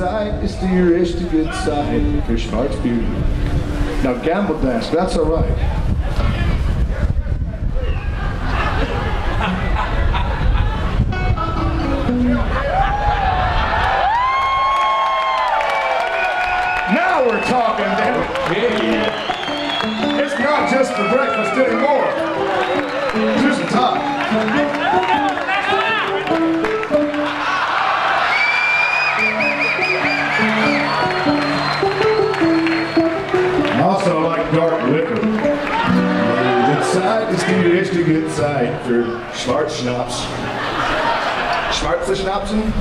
sight, it's the rich to good sight, for smart's beauty. Now Gammel Dansk, that's all right. Now we're talking, then. It's not just for breakfast anymore. Here's the top. I also like dark liquor. Good side is the extra good side for smart schnapps. Smart for schnapsen.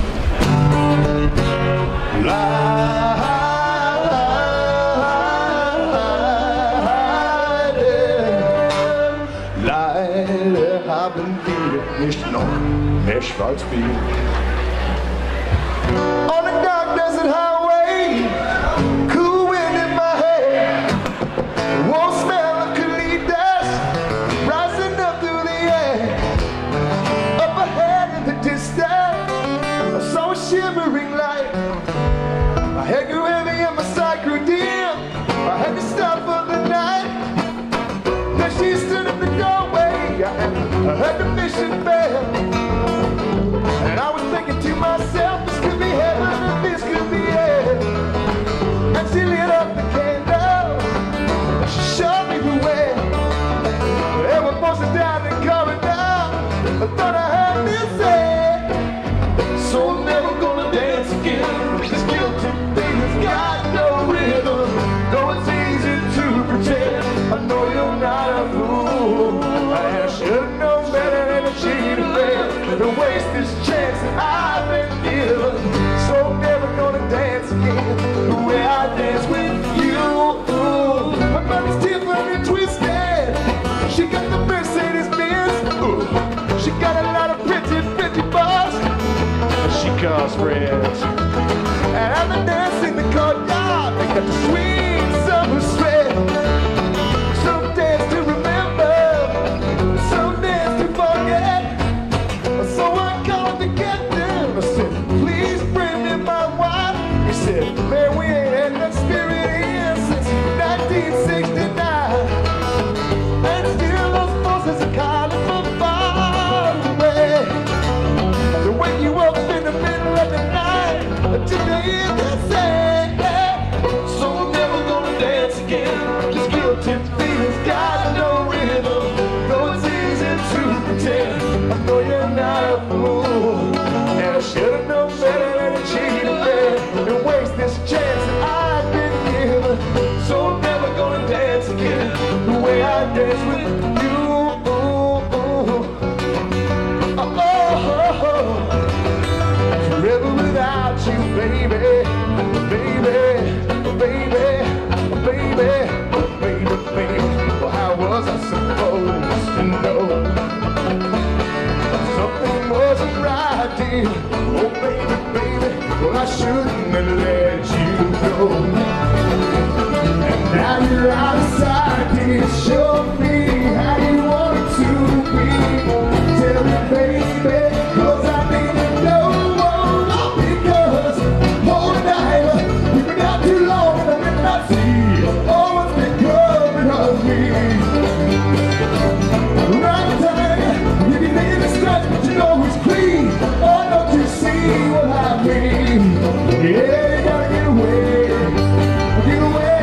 Leider haben wir nicht noch mehr Schwarzbier. On a dark desert highway, cool wind in my hair, warm smell of colitas rising up through the air. Up ahead in the distance, I saw a shimmering light. My head grew heavy and my sight grew dim. I had to stop for the night. Then she stood in the doorway. I heard the mission bell, and I was thinking to myself, this could be heaven and this could be hell. And she lit up the candle, and she showed me the way. There were voices down the corridor, I thought I heard me say, so I'm never gonna dance again. This guilty thing has got no rhythm. Though it's easy to pretend, I know you're not a fool. I should've known better than to cheat a man, to waste this chance that I've been given. So I'm never gonna dance again the way I dance with you. My body's stiff and twisted. She got the Mercedes Benz. She got a lot of pretty bars. She calls friends, and I'm the dance in the courtyard. They got the sweet summer sweat. Some dance to remember, some dance to forget. So I called to get them. I said, please bring me my wife. He said, man, we ain't had that spirit in since 1969. And still those voices are calling from far away. The way you up in the middle of the night, today is the same. So I'm never gonna dance again. This guilty feeling's got no rhythm. Though it's easy to pretend, I know you're not a fool. And I should've known better than to cheat a man and waste this chance that I've been given. So I'm never gonna dance again the way I dance with you. Forever without you, baby, baby, baby, baby, baby. Well, how was I supposed to know something wasn't right, dear? Oh, baby, well, I shouldn't have let you go. And now you're out of sight, dear. Show me how you want it to be. Tell me, baby, 'cause I need to know. Because all night we've been out too long and I did not see all what's been coming of me. Right time, you can think it's stretch, but you know it's clean. Oh, don't you see what I mean? Yeah, you gotta get away, get away.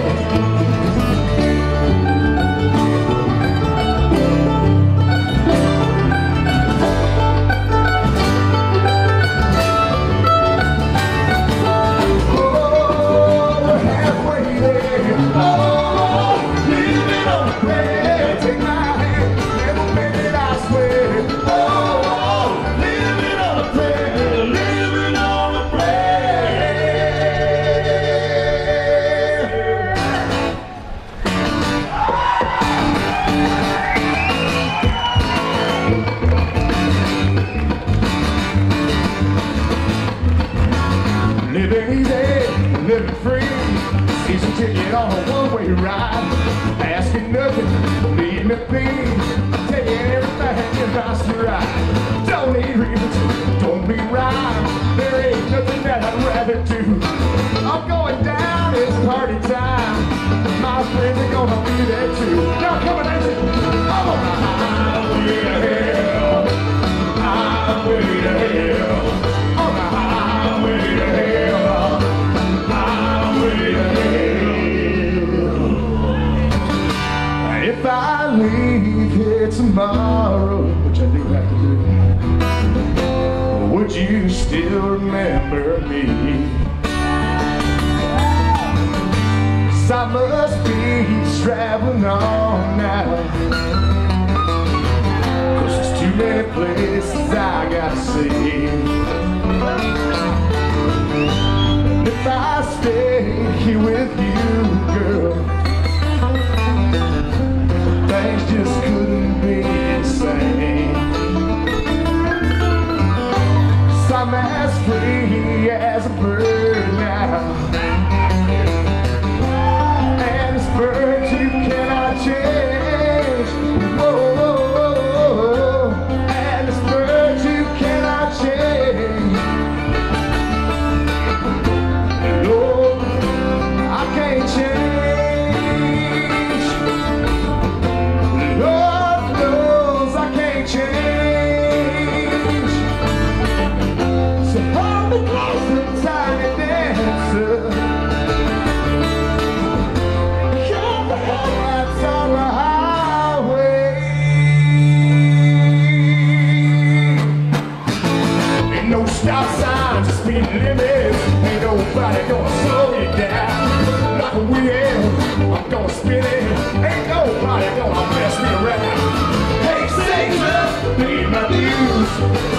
Living easy, living free, season ticket on a one-way ride, asking nothing, needing a thing, taking everything in my stride. Don't need reasons, don't be right, there ain't nothing that I'd rather do party time. My friends are gonna be there too. Now come on, Nancy. I'm on the highway to hell. Highway to hell. On the highway to hell. Highway to hell. If I leave here tomorrow, which I do have to do, would you still remember me? 'Cause I must be traveling on now, 'cause there's too many places I gotta see. And if I stay here with you, girl, things just couldn't be the same. I'm as free as a bird now, and this bird you cannot change. Whoa, and this bird you cannot change. Lord, I can't change. Lord knows I can't change. Stop signs, speed limits. Ain't nobody gonna slow you down. Like a wheel, I'm gonna spin it. Ain't nobody gonna mess me around. Hey, Caesar, read my news.